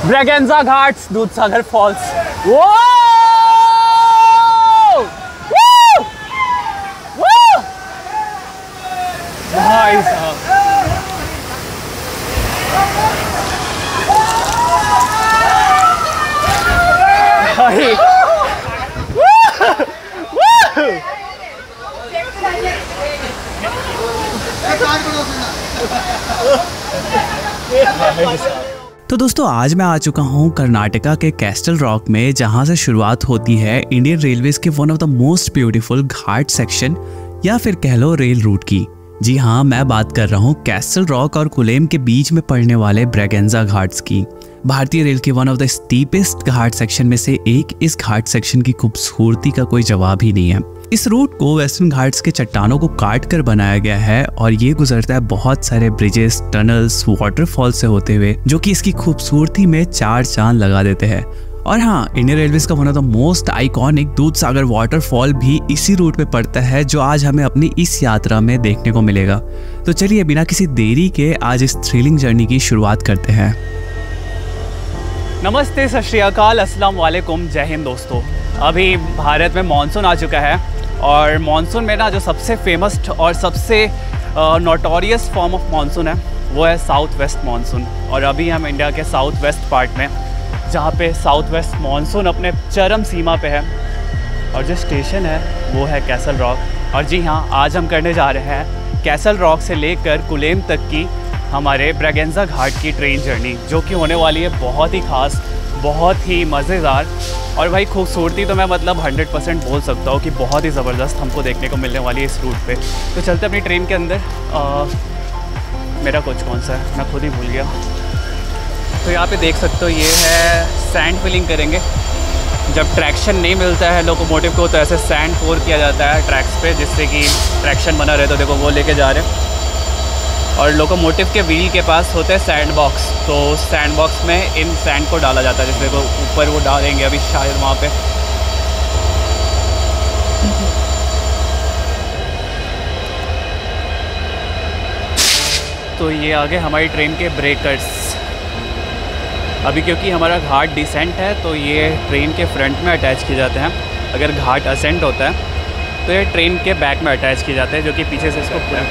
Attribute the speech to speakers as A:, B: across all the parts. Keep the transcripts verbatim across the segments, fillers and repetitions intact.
A: ब्रैगेंजा Ghats, Dudhsagar false. वो भाई साहब, भाई
B: तो दोस्तों आज मैं आ चुका हूँ कर्नाटका के कैस्टल रॉक में, जहाँ से शुरुआत होती है इंडियन रेलवेज के one of the most beautiful ghat section या फिर कह लो रेल रूट की। जी हाँ, मैं बात कर रहा हूँ कैस्टल रॉक और कुलेम के बीच में पड़ने वाले ब्रैगेंजा घाट्स की। भारतीय रेल के one of the steepest ghat section में से एक इस घाट सेक्शन की खूबसूरती का कोई जवाब ही नहीं है। इस रूट को वेस्टर्न घाट्स के चट्टानों को काट कर बनाया गया है और ये गुजरता है बहुत सारे ब्रिजेस, टनल्स, वाटरफॉल से होते हुए, जो कि इसकी खूबसूरती में चार चांद लगा देते हैं। और हाँ, इंडियन रेलवेज का one of the most iconic Dudhsagar waterfall भी इसी रूट पे पड़ता है, जो आज हमें अपनी इस यात्रा में देखने को मिलेगा। तो चलिए बिना किसी देरी के आज इस थ्रिलिंग जर्नी की शुरुआत करते हैं।
A: नमस्ते, सत श्री अकाल, अस्सलाम वालेकुम, जय हिंद दोस्तों। अभी भारत में मानसून आ चुका है और मानसून में ना जो सबसे फेमस और सबसे नोटोरियस फॉर्म ऑफ मानसून है वो है साउथ वेस्ट मानसून। और अभी हम इंडिया के साउथ वेस्ट पार्ट में, जहाँ पे साउथ वेस्ट मानसून अपने चरम सीमा पे है, और जो स्टेशन है वो है कैसल रॉक। और जी हाँ, आज हम करने जा रहे हैं कैसल रॉक से लेकर कुलेम तक की हमारे ब्रैगेंजा घाट की ट्रेन जर्नी, जो कि होने वाली है बहुत ही ख़ास, बहुत ही मज़ेदार। और भाई खूबसूरती तो मैं मतलब हंड्रेड परसेंट बोल सकता हूँ कि बहुत ही ज़बरदस्त हमको देखने को मिलने वाली है इस रूट पे। तो चलते अपनी ट्रेन के अंदर। आ, मेरा कोच कौन सा है, मैं खुद ही भूल गया। तो यहाँ पे देख सकते हो ये है सैंड फिलिंग करेंगे। जब ट्रैक्शन नहीं मिलता है लोकोमोटिव को तो ऐसे सैंड पोर किया जाता है ट्रैक्स पे, जिससे कि ट्रैक्शन बना रहे। तो देखो वो लेके जा रहे हैं। और लोकोमोटिव के व्हील के पास होते हैं सैंड बॉक्स, तो सैंड बॉक्स में इन सैंड को डाला जाता है, जिसमें को ऊपर वो डालेंगे अभी शायद वहाँ पे। तो ये आगे हमारी ट्रेन के ब्रेकर्स। अभी क्योंकि हमारा घाट डिसेंट है तो ये ट्रेन के फ्रंट में अटैच किए जाते हैं। अगर घाट असेंट होता है तो ये ट्रेन के बैक में अटैच किए जाते हैं, जो कि पीछे से इसको पूरा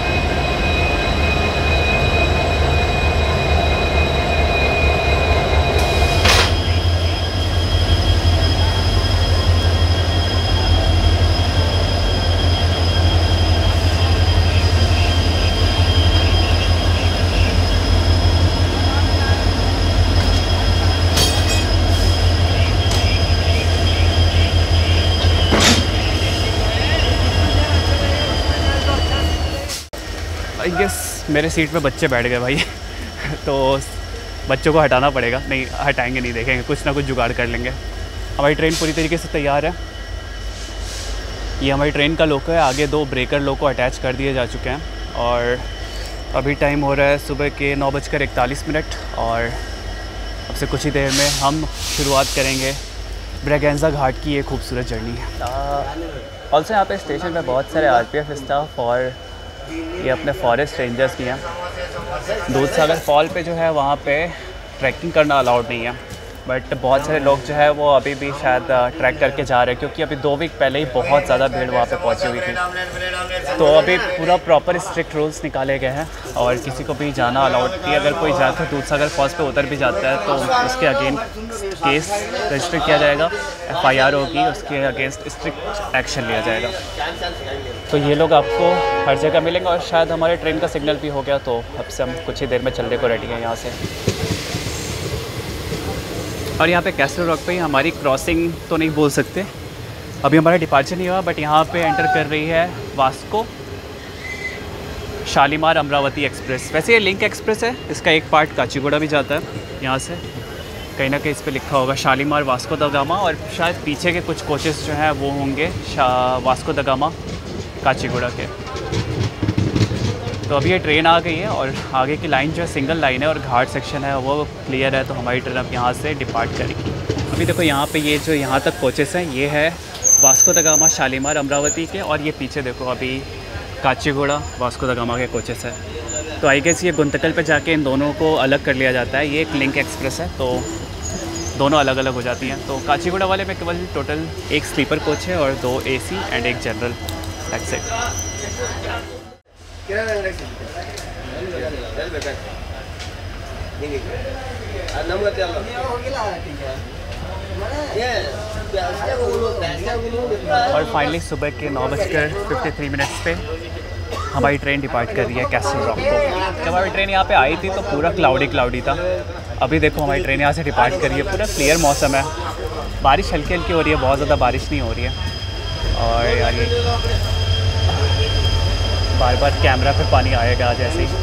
A: आई गेस मेरे सीट पे बच्चे बैठ गए भाई। तो बच्चों को हटाना पड़ेगा। नहीं हटाएंगे नहीं, देखेंगे कुछ ना कुछ जुगाड़ कर लेंगे। हमारी ट्रेन पूरी तरीके से तैयार है। ये हमारी ट्रेन का लोको है। आगे दो ब्रेकर लोको अटैच कर दिए जा चुके हैं और अभी टाइम हो रहा है सुबह के नौ बजकर इकतालीस मिनट। और अब से कुछ ही देर में हम शुरुआत करेंगे ब्रैगेंजा घाट की ये खूबसूरत जर्नी है। ऑल्सो यहाँ पे स्टेशन पे बहुत सारे आर पी एफ स्टाफ और ये अपने फॉरेस्ट रेंजर्स भी हैं। दूधसागर फॉल पे जो है वहाँ पे ट्रैकिंग करना अलाउड नहीं है, बट बहुत सारे लोग जो है वो अभी भी शायद ट्रैक करके जा रहे हैं, क्योंकि अभी दो वीक पहले ही बहुत ज़्यादा भीड़ वहाँ पे पहुँची हुई थी। तो अभी पूरा प्रॉपर स्ट्रिक्ट रूल्स निकाले गए हैं और किसी को भी जाना अलाउड नहीं। अगर कोई जाकर दूधसागर फॉल्स पे उतर भी जाता है तो उसके अगेंस्ट केस रजिस्टर किया जाएगा, एफ आई आर होगी, उसके अगेंस्ट स्ट्रिक्ट एक्शन लिया जाएगा। तो ये लोग आपको हर जगह मिलेंगे और शायद हमारे ट्रेन का सिग्नल भी हो गया, तो अब से हम कुछ ही देर में चलने को रेडी हैं यहाँ से। और यहाँ पे कैसल रॉक पे हमारी क्रॉसिंग तो नहीं बोल सकते, अभी हमारा डिपार्चर नहीं हुआ, बट यहाँ पे एंटर कर रही है वास्को शालीमार अमरावती एक्सप्रेस। वैसे ये लिंक एक्सप्रेस है, इसका एक पार्ट काचीगुड़ा भी जाता है यहाँ से। कहीं ना कहीं इस पर लिखा होगा शालीमार वास्को द गामा, और शायद पीछे के कुछ कोचेस जो हैं वो होंगे वास्को द गामा काचीगुड़ा के। तो अभी ये ट्रेन आ गई है और आगे की लाइन जो है सिंगल लाइन है और घाट सेक्शन है वो क्लियर है, तो हमारी ट्रेन अब यहाँ से डिपार्ट करेगी। अभी देखो यहाँ पे ये जो यहाँ तक कोचेस हैं ये है वास्को द गामा शालीमार अमरावती के, और ये पीछे देखो अभी काचीगुड़ा वास्को द गामा के कोचेस है। तो आई गेस ये गुंतकल पे जाके इन दोनों को अलग कर लिया जाता है। ये एक लिंक एक्सप्रेस है, तो दोनों अलग अलग हो जाती हैं। तो काचीगुड़ा वाले में केवल टोटल एक स्लीपर कोच है और दो एसी एंड एक जनरल, दैट्स इट। और फाइनली सुबह के नौ बजकर फिफ्टी थ्री मिनट्स पे हमारी ट्रेन डिपार्ट कर रही है कैसल रॉक को। जब हमारी ट्रेन यहाँ पे आई थी तो पूरा क्लाउडी क्लाउडी था। अभी देखो हमारी ट्रेन यहाँ से डिपार्ट कर रही है, पूरा क्लियर मौसम है। बारिश हल्की हल्की हो रही है, बहुत ज़्यादा बारिश नहीं हो रही है। और यार ये बार बार कैमरा पे पानी आएगा जैसे ही।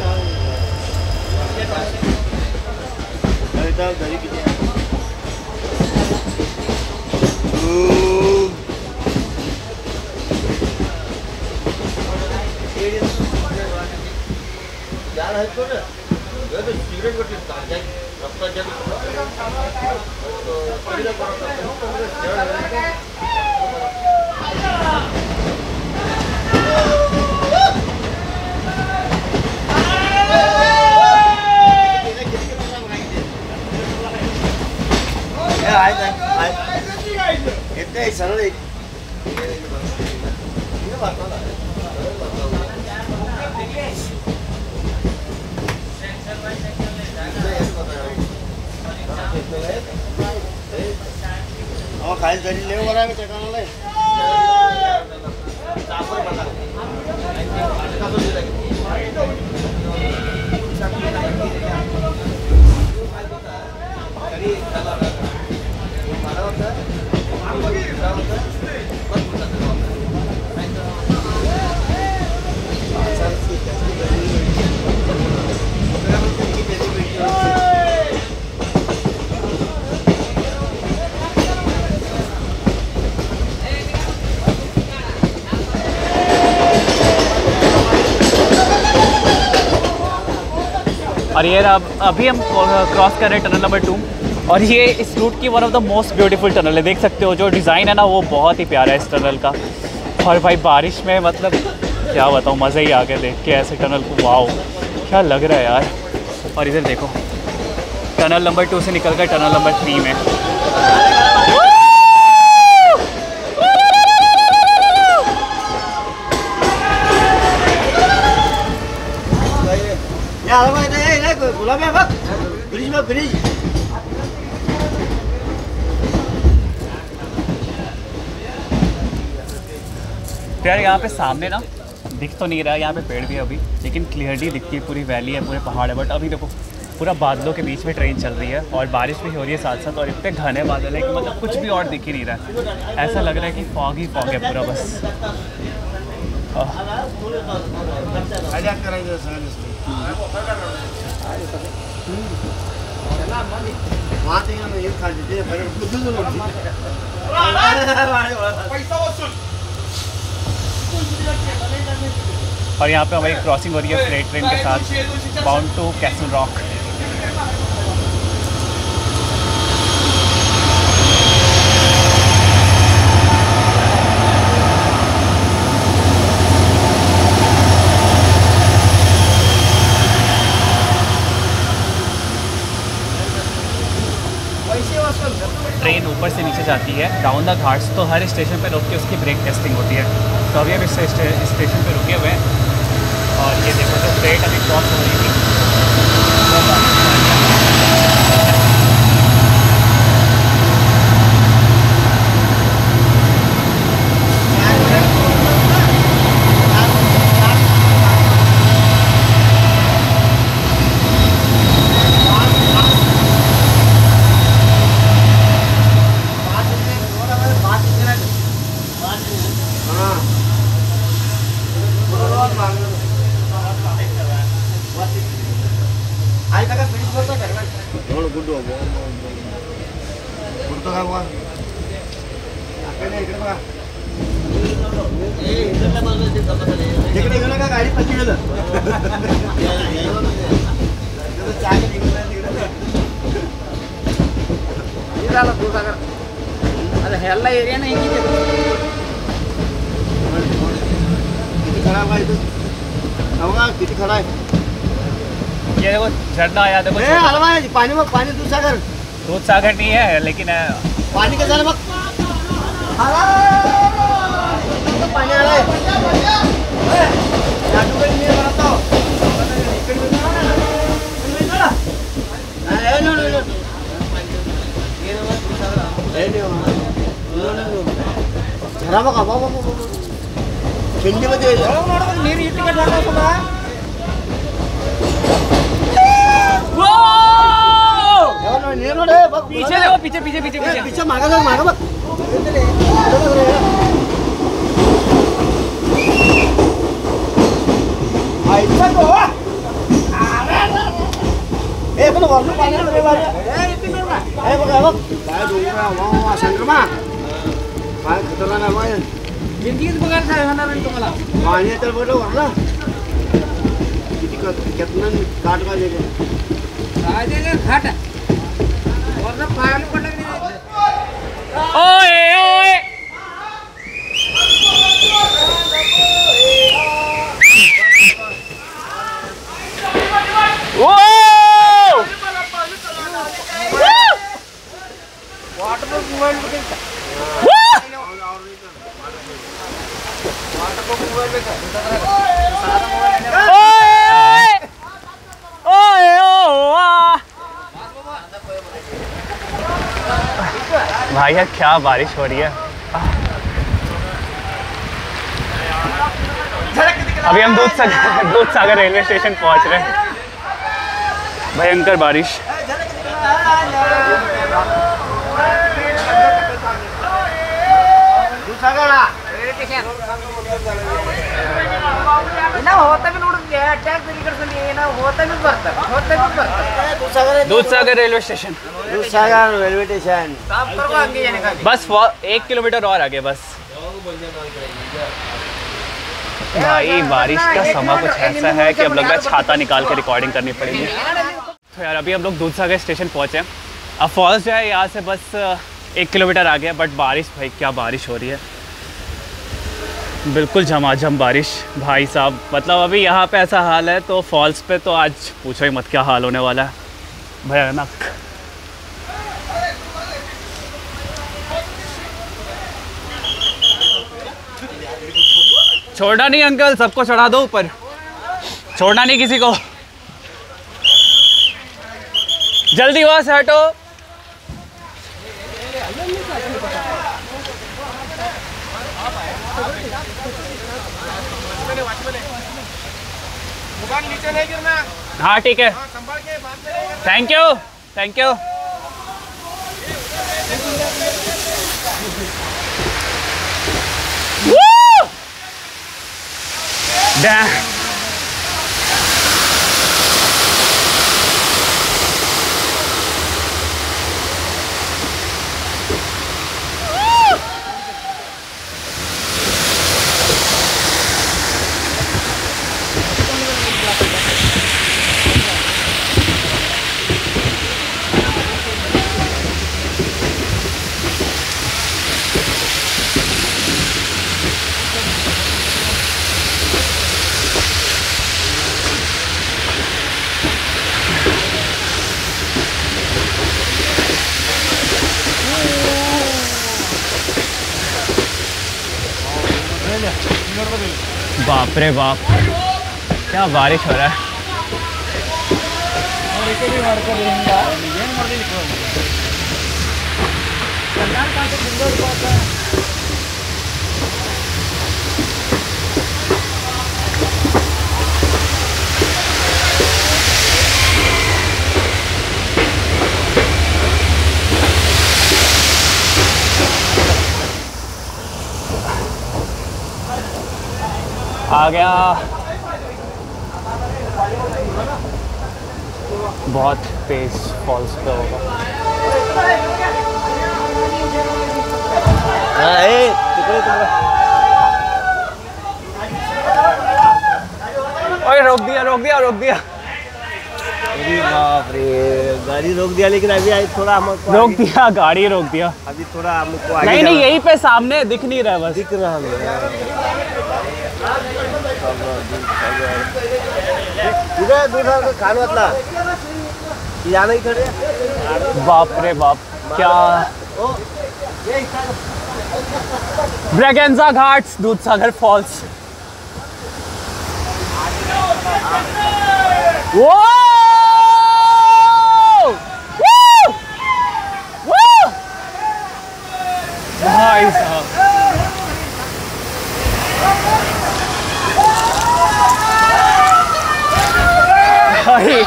A: और ये अब अभी हम क्रॉस कर रहे हैं टनल नंबर टू, और ये इस रूट की one of the most beautiful tunnel है। देख सकते हो जो डिज़ाइन है ना, वो बहुत ही प्यारा है इस टनल का। और भाई बारिश में मतलब क्या बताऊँ, मज़ा ही आ गया देख के ऐसे टनल को। वाओ क्या लग रहा है यार। और इधर देखो टनल नंबर टू से निकल कर टनल नंबर थ्री में। यार यहाँ पे सामने ना दिख तो नहीं रहा है, यहाँ पे पेड़ भी है अभी, लेकिन क्लियरली दिखती है, पूरी वैली है, पूरे पहाड़ है। बट अभी देखो पूरा बादलों के बीच में ट्रेन चल रही है और बारिश भी हो रही है साथ साथ, और इतने घने बादल है कि मतलब कुछ भी और दिख ही नहीं रहा है। ऐसा लग रहा है कि फॉग ही फॉग है पूरा बस। और यहाँ पे हमारी क्रॉसिंग हो रही है फ्रेट ट्रेन के साथ, bound to Castle Rock. Train ऊपर से नीचे जाती है डाउन द घाट्स, तो हर स्टेशन पे रुक के उसकी ब्रेक टेस्टिंग होती है। तो अभी हम इस स्टेशन पे रुके हुए हैं और ये देखो जो ट्रेन अभी क्रॉस हो रही थी।
C: एरिया नहीं किती खराब आहे किती खडा आहे
A: ये देखो झरना आया, देखो
C: हलवा है पानी में, पानी दूध सागर
A: दूध सागर नहीं है लेकिन है।
C: पानी के साथ पानी आ रहा है। मध्ये ನೀರು ಇಟ್ಟಿಗೆ
A: पीछे देखो, पीछे पीछे पीछे पीछे
C: पीछे मागा जा मागा बघ आईचा को ए पण वरनं पाणी आलं रे बाबा ए इथे ना ए बघ बघ काय डोंगरा वा संक्रमा काय खतरनाक आहे बाय जिंदगीत बघायला काय होणार नाही तुम्हाला पाणी तर बघ वरला किती कितना काट का देगे काय देगे घाट वरनं पाणी पडलं की
A: ओए ओए ओ
C: वाटर मूवमेंट में वाटर मूवमेंट में सारा मोबाइल
A: ओए ओ भाई यार क्या बारिश हो रही है। अभी हम दूध सागर दूध सागर रेलवे स्टेशन पहुंच रहे हैं। भयंकर बारिश। दूध सागर रेलवे स्टेशन
C: दूध सागर रेलवे स्टेशन
A: बस एक किलोमीटर और आगे बस। भाई बारिश का समय कुछ ऐसा है कि अब लग रहा है छाता निकाल के रिकॉर्डिंग करनी पड़ेगी। तो यार अभी हम लोग दूध सागर स्टेशन पहुँचे हैं। अब फॉल्स जो है यहाँ से बस एक किलोमीटर आगे है, बट बारिश भाई क्या बारिश हो रही है, बिल्कुल झमाझम बारिश भाई साहब। मतलब अभी यहाँ पे ऐसा हाल है तो फॉल्स पे तो आज पूछो ही मत क्या हाल होने वाला है, भयानक। छोड़ना नहीं अंकल, सबको चढ़ा दो ऊपर, छोड़ना नहीं किसी को। जल्दी वहाँ से हटो।
C: नीचे नहीं गिरना।
A: हाँ ठीक है, थैंक यू थैंक यू। बाप रे बाप क्या बारिश हो रहा है। आ गया, बहुत तेज फॉल्स पे होगा। ओए रोक दिया रोक दिया रोक दिया।
C: अरे बाप रे, गाड़ी रोक दिया लेकिन अभी आई थोड़ा हमको
A: रोक दिया, गाड़ी रोक दिया।
C: अभी थोड़ा हमको आगे
A: नहीं नहीं यहीं पे सामने दिख नहीं रहा, बस
C: दिख रहा है। इधर दूर खान वाला जाना इकडे।
A: बाप रे बाप, क्या ब्रैगेंजा घाट्स, दूधसागर फॉल्स। वो भाई साहब, भाई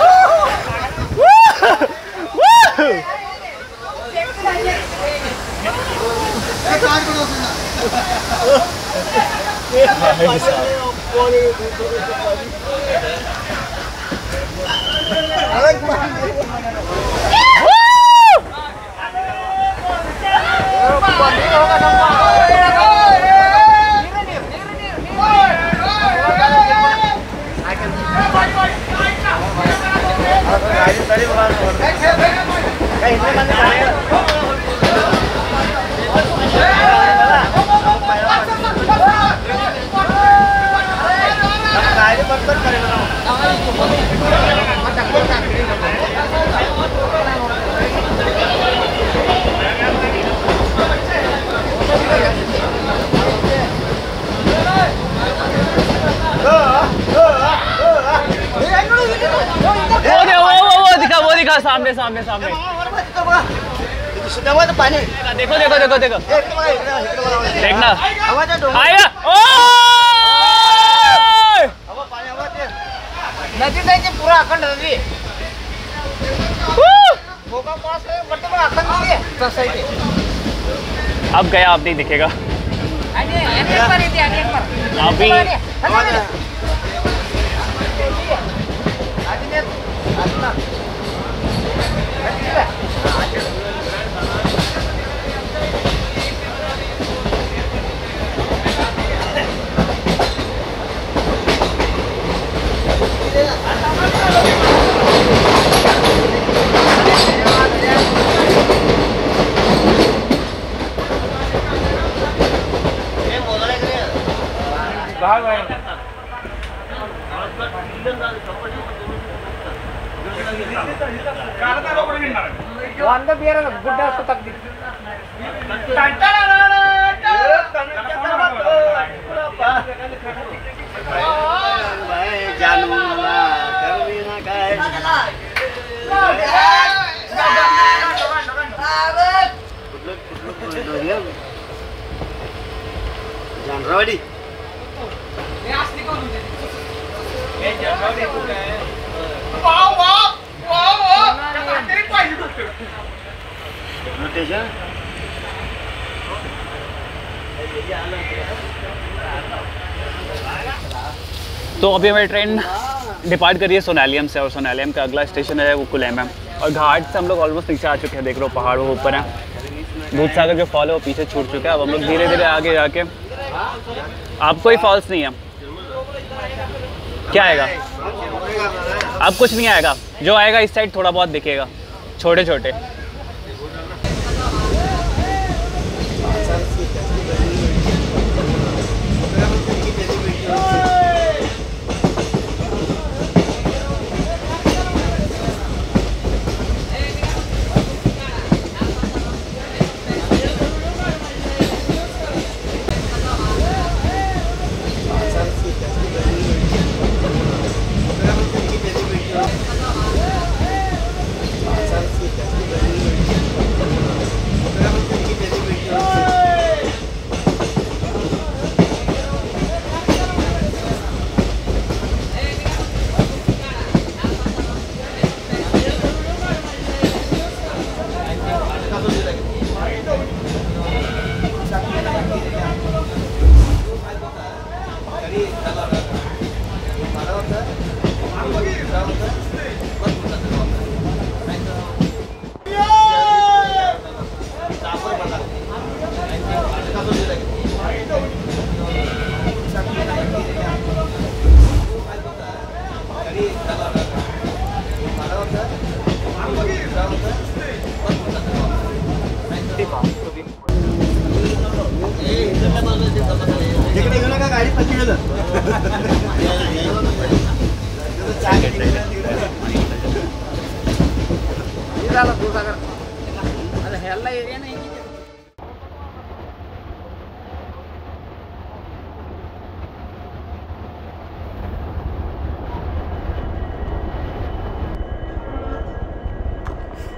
A: सामने सामने सामने
C: पानी
A: देखो देखो देखो देखो देखना आएगा।
C: नदी जायची पुरा अखंड नदी
A: अब गया, अब नहीं दिखेगा अभी।
C: వంద బీర గుడ్డ తగ్గి जानरावाडी
A: तो अभी हमारी ट्रेन डिपार्ट करी है सोनालियम से, और सोनालियम का अगला स्टेशन है वो कुलेम है। और घाट से हम लोग ऑलमोस्ट नीचे आ चुके हैं, देख लो पहाड़ वो ऊपर है। दूधसागर जो फॉल है वो पीछे छूट चुका है। अब हम लोग धीरे धीरे आगे जाके, आप कोई फॉल्स नहीं है, क्या आएगा? अब कुछ नहीं आएगा, जो आएगा इस साइड थोड़ा बहुत दिखेगा, छोटे छोटे।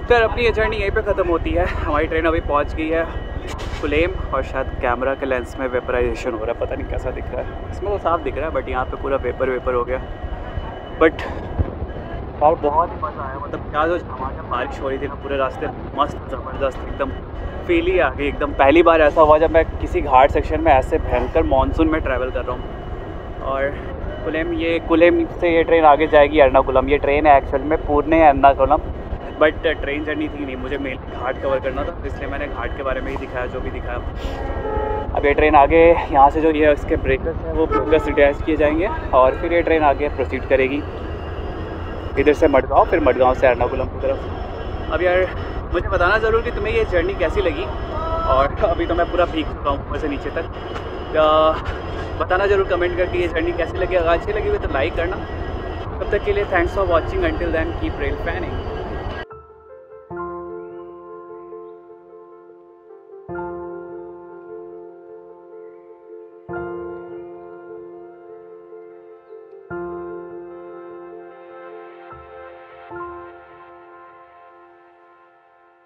A: तो यार अपनी ये जर्नी यहीं पे ख़त्म होती है। हमारी ट्रेन अभी पहुंच गई है कुलेम, और शायद कैमरा के लेंस में वेपराइजेशन हो रहा है, पता नहीं कैसा दिख रहा है। इसमें तो साफ दिख रहा है बट यहाँ पे पूरा वेपर वेपर हो गया। बट यार बहुत ही मज़ा आया, मतलब क्या जो झमाझम बारिश हो रही थी ना पूरे रास्ते, मस्त ज़बरदस्त एकदम फील ही आ गई एकदम। पहली बार ऐसा हुआ जब मैं किसी घाट सेक्शन में ऐसे भयंकर मानसून में ट्रैवल कर रहा हूँ। और कुलेम, ये कुलेम से ये ट्रेन आगे जाएगी एर्नाकुलम। ये ट्रेन है एक्चुअल में Pune Ernakulam, but train journey थी नहीं, मुझे मेन घाट कवर करना था, इसलिए मैंने घाट के बारे में ही दिखाया जो भी दिखाया। अब ये ट्रेन आगे यहाँ से जो ये इसके ब्रेकर्स हैं वो ब्रेकर्स रिटायर्स किए जाएंगे और फिर ये ट्रेन आगे प्रोसीड करेगी इधर से मडगांव, फिर मडगांव से एर्नाकुलम की तरफ। अब यार मुझे बताना ज़रूर कि तुम्हें ये जर्नी कैसी लगी, और अभी तो मैं पूरा भीग चुका हूँ ऊपर से नीचे तक। बताना ज़रूर कमेंट करके ये जर्नी कैसी लगी। अगर अच्छी लगी हुई तो लाइक करना। तब तक के लिए thanks for watching, until then keep rail fanning.